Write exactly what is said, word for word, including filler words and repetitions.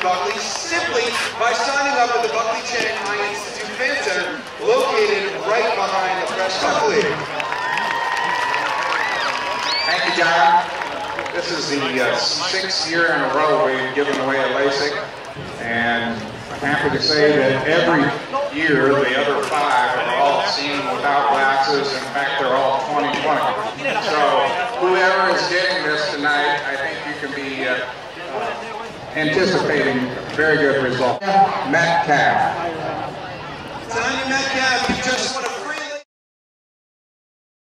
Buckley simply by signing up at the Buckley Chang Eye Institute Fan Center, located right behind the Prescott League. Thank you, John. This is the uh, sixth year in a row we've given away a LASIK, and I'm happy to say that every year the other five are all seeing without glasses. In fact, they're all twenty twenty. So whoever is getting this tonight, I think you can be uh, uh, anticipating a very good result. Metcalf. Tanya Metcalf